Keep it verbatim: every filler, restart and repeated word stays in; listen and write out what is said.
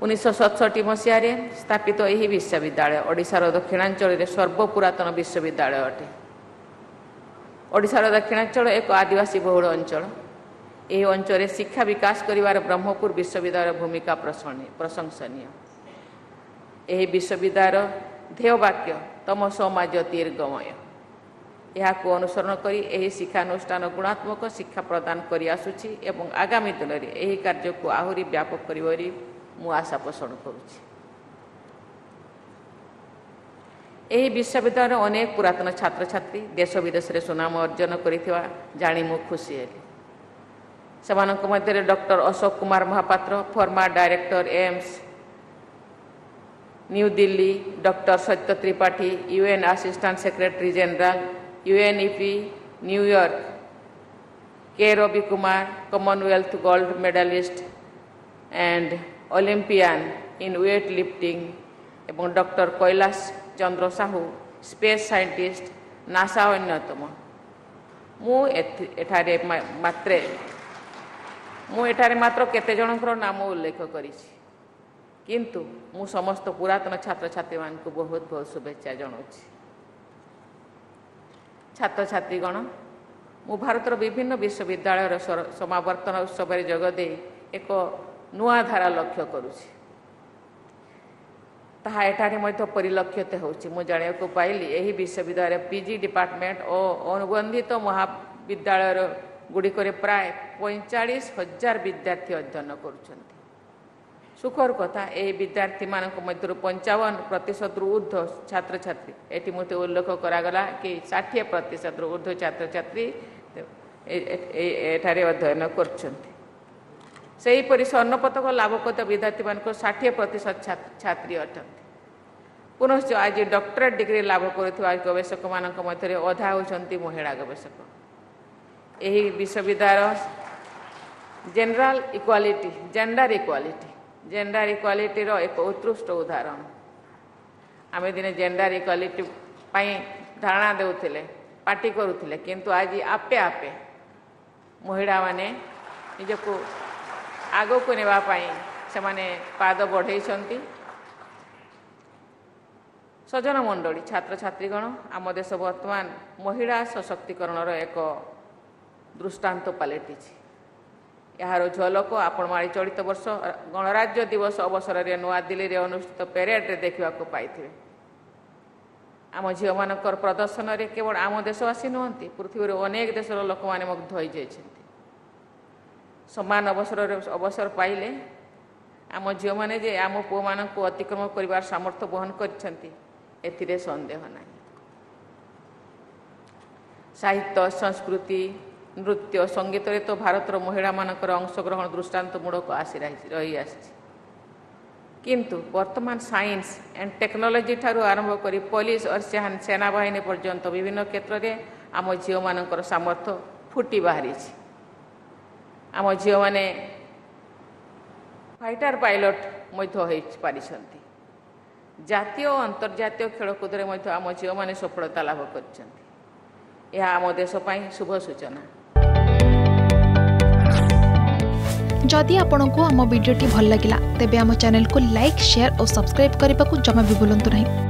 उन्नीस सतसठी मसीह स्थापित यह विश्वविद्यालय ओडिशार दक्षिणांचल सर्वपुरातन विश्वविद्यालय अटे। ओडिशार दक्षिणांचल एक आदिवासी बहुल अंचल। यह अंचल शिक्षा विकास करिवार ब्रह्मपुर विश्वविद्यालय भूमिका प्रशंसनीय। यह विश्वविद्यालय ध्येयवाक्य तम समाज दीर्घमय यह अनुसरण करी यह शिक्षानुष्ठान गुणात्मक शिक्षा प्रदान करि आसुछि एवं आगामी दिन में यह कार्य को आहुरी व्यापक करिवरी मु आशा पोषण करुछि। यह विश्वविद्यालय अनेक पुरातन छात्र छात्री देश विदेश में सुनाम अर्जन करिथिबा जानि मु खुशी हेली। सेमानक मध्य doctor Ashok Kumar Mahapatra former director AIIMS New Delhi, doctor Satya Tripathi UN assistant secretary general UNEP New York, K Ravi Kumar Commonwealth gold medallist and Olympian in weight lifting एवं doctor Kailash Chandra Sahu space scientist NASA अन्यतम। मु एठारे मात्रे मु एठारे मात्र केते जनकर नाम उल्लेख करिछि, किंतु मु समस्त पुरातन छात्र छात्री मान को बहुत बहुत शुभेच्छा जनाऊँगी। छात्र छात्रीगण, मु भारतर विभिन्न विश्वविद्यालय समावर्तन उत्सव में जोगदे एक नुआ धारा लक्ष्य करुछि। ताहा एठारे मध्य परिलक्षित होछि। मु जानिବାକୁ पाइली एही विश्वविद्यालय पीजी डिपार्टमेंट और अनुबंधित महाविद्यालय गुड़िकर प्राय पैंचाश हजार विद्यार्थी अध्ययन करुछन्ति। सुखर कथा यह विद्यार्थी मान मध्य पंचावन प्रतिशत ऊर्ध्व छात्र छात्री एटी मत उल्लेख करागला कि षाठी प्रतिशत ऊर्ध्व छात्र छात्री एठारे अध्ययन करछन्ति। सेहीपरि स्वर्ण पदक लाभ करता विद्यार्थी मान षाठी प्रतिशत छात्री अटंती। पुनश्च आज डॉक्टरेट डिग्री लाभ करुवा गवेषक मान मध्य अधा होती महिला गवेषक। यही विश्वविद्यालय general equality gender equality gender equality रो एक उत्कृष्ट उदाहरण। आम दिने जेंडर इक्वालिटी धारणा देउथिले पार्टी करुथिले, किंतु आज आपे आपे महिला माने निजको आगो को नेबा पाई से माने पाद बढ़ाई। सजन मंडली छात्र छात्रीगण, आम देश वर्तमान महिला सशक्तिकरण एक दृष्टांत पलटि। यार झलक आपण मारी चलित वर्ष गणराज्य दिवस अवसर में नुआ दिल्ली में अनुष्ठित पेरेड रे देखा पाई। आम झील मान प्रदर्शन में केवल आम देशवासी नुहति पृथ्वी अनेक देशर लोक मैंने मुग्ध हो जाइछन्ति। समान अवसर अवसर पाइले आम झील मैंने जे आम पुओ मान को अतिक्रम कर सामर्थ्य बहन करछन्ति एथिरे संदेह नहीं। साहित्य संस्कृति नृत्य संगीत रे तो भारतर महिला मानकर अंशग्रहण दृष्टांतमूलक आसी रही आसी, किंतु वर्तमान साइंस एंड टेक्नोलॉजी ठारू आरंभ करी पुलिस और सेना बाहिनी पर्यंत विभिन्न क्षेत्र में आम झील मानकर सामर्थ्य फुटी बाहरी। आम झील माने फाइटर पायलट मध्य हो पारिछन्ति। जातीय और अंतर्जातीय खेलकूद में आम झील माने सफलता लाभ करछन्ति। यह आम देश पई शुभ सूचना। जदि आपंक आम भिडी भल लगा तेब आम चैनल को लाइक शेयर और सब्सक्राइब करने को जमा भी भूलु नहीं।